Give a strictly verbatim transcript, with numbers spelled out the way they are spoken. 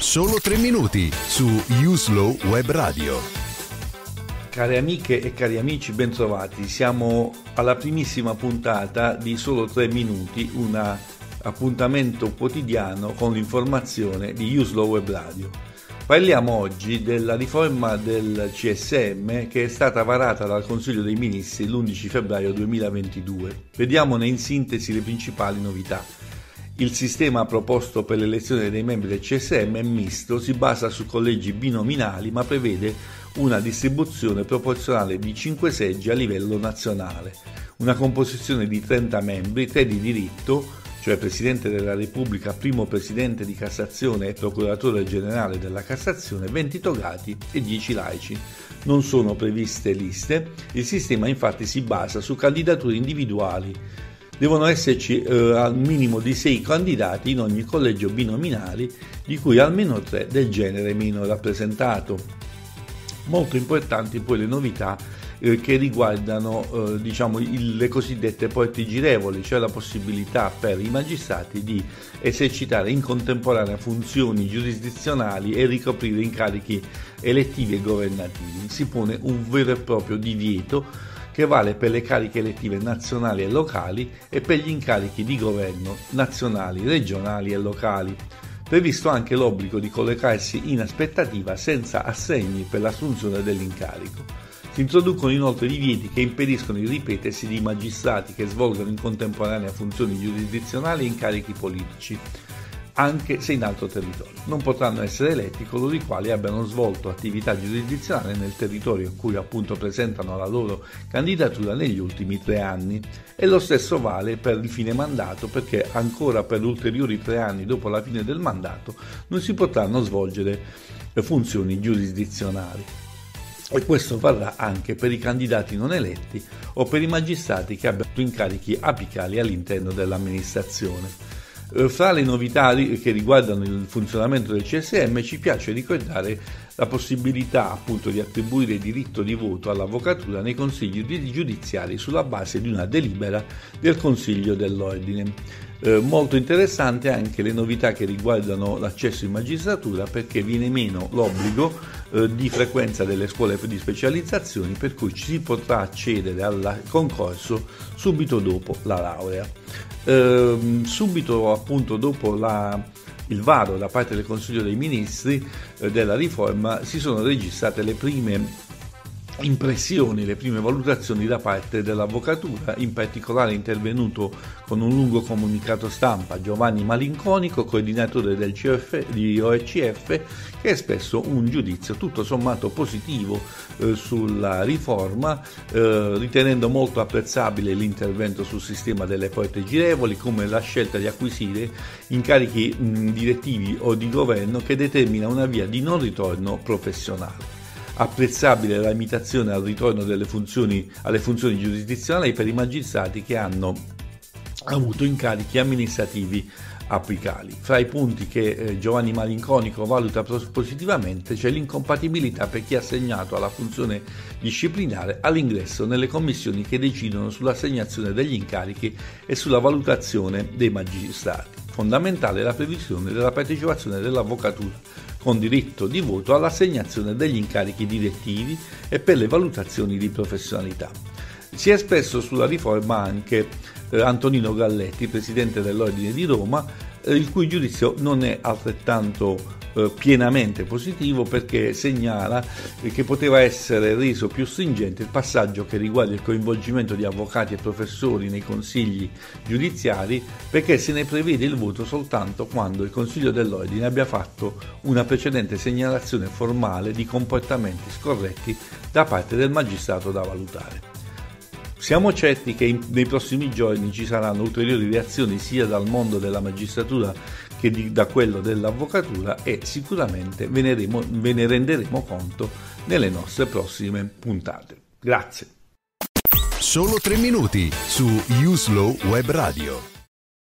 Solo tre minuti su Uslow Web Radio. Care amiche e cari amici, bentrovati. Siamo alla primissima puntata di Solo tre minuti, un appuntamento quotidiano con l'informazione di Uslow Web Radio. Parliamo oggi della riforma del C S M che è stata varata dal Consiglio dei Ministri l'undici febbraio duemilaventidue. Vediamone in sintesi le principali novità. Il sistema proposto per l'elezione dei membri del C S M è misto, si basa su collegi binominali ma prevede una distribuzione proporzionale di cinque seggi a livello nazionale, una composizione di trenta membri, tre di diritto, cioè Presidente della Repubblica, primo Presidente di Cassazione e Procuratore Generale della Cassazione, venti togati e dieci laici. Non sono previste liste, il sistema infatti si basa su candidature individuali. Devono esserci eh, al minimo di sei candidati in ogni collegio binominale, di cui almeno tre del genere meno rappresentato. Molto importanti poi le novità eh, che riguardano eh, diciamo, il, le cosiddette porte girevoli, cioè la possibilità per i magistrati di esercitare in contemporanea funzioni giurisdizionali e ricoprire incarichi elettivi e governativi. Si pone un vero e proprio divieto che vale per le cariche elettive nazionali e locali e per gli incarichi di governo nazionali, regionali e locali. Previsto anche l'obbligo di collocarsi in aspettativa senza assegni per l'assunzione dell'incarico. Si introducono inoltre divieti che impediscono il ripetersi di magistrati che svolgono in contemporanea funzioni giurisdizionali e incarichi politici, anche se in altro territorio. Non potranno essere eletti coloro i quali abbiano svolto attività giurisdizionale nel territorio in cui appunto presentano la loro candidatura negli ultimi tre anni. E lo stesso vale per il fine mandato, perché ancora per ulteriori tre anni dopo la fine del mandato non si potranno svolgere funzioni giurisdizionali. E questo varrà anche per i candidati non eletti o per i magistrati che abbiano incarichi apicali all'interno dell'amministrazione. Fra le novità che riguardano il funzionamento del C S M ci piace ricordare la possibilità appunto di attribuire il diritto di voto all'avvocatura nei consigli giudiziari sulla base di una delibera del Consiglio dell'Ordine. Eh, molto interessante anche le novità che riguardano l'accesso in magistratura, perché viene meno l'obbligo eh, di frequenza delle scuole di specializzazioni, per cui ci si potrà accedere al concorso subito dopo la laurea. Eh, subito appunto dopo la, il varo da parte del Consiglio dei Ministri eh, della riforma si sono registrate le prime impressioni, le prime valutazioni da parte dell'avvocatura. In particolare è intervenuto con un lungo comunicato stampa Giovanni Malinconico, coordinatore del C F, di O E C F, che ha espresso un giudizio tutto sommato positivo eh, sulla riforma, eh, ritenendo molto apprezzabile l'intervento sul sistema delle porte girevoli, come la scelta di acquisire incarichi mh, direttivi o di governo che determina una via di non ritorno professionale. Apprezzabile la limitazione al ritorno delle funzioni, alle funzioni giurisdizionali per i magistrati che hanno avuto incarichi amministrativi apicali. Fra i punti che eh, Giovanni Malinconico valuta positivamente c'è l'incompatibilità per chi è assegnato alla funzione disciplinare all'ingresso nelle commissioni che decidono sull'assegnazione degli incarichi e sulla valutazione dei magistrati. Fondamentale è la previsione della partecipazione dell'avvocatura con diritto di voto all'assegnazione degli incarichi direttivi e per le valutazioni di professionalità. Si è espresso sulla riforma anche eh, Antonino Galletti, presidente dell'Ordine di Roma, eh, il cui giudizio non è altrettanto eh, pienamente positivo, perché segnala eh, che poteva essere reso più stringente il passaggio che riguarda il coinvolgimento di avvocati e professori nei consigli giudiziari, perché se ne prevede il voto soltanto quando il Consiglio dell'Ordine abbia fatto una precedente segnalazione formale di comportamenti scorretti da parte del magistrato da valutare. Siamo certi che in, nei prossimi giorni ci saranno ulteriori reazioni sia dal mondo della magistratura che di, da quello dell'avvocatura, e sicuramente ve ne, remo, ve ne renderemo conto nelle nostre prossime puntate. Grazie. Solo tre minuti su Uslow Web Radio.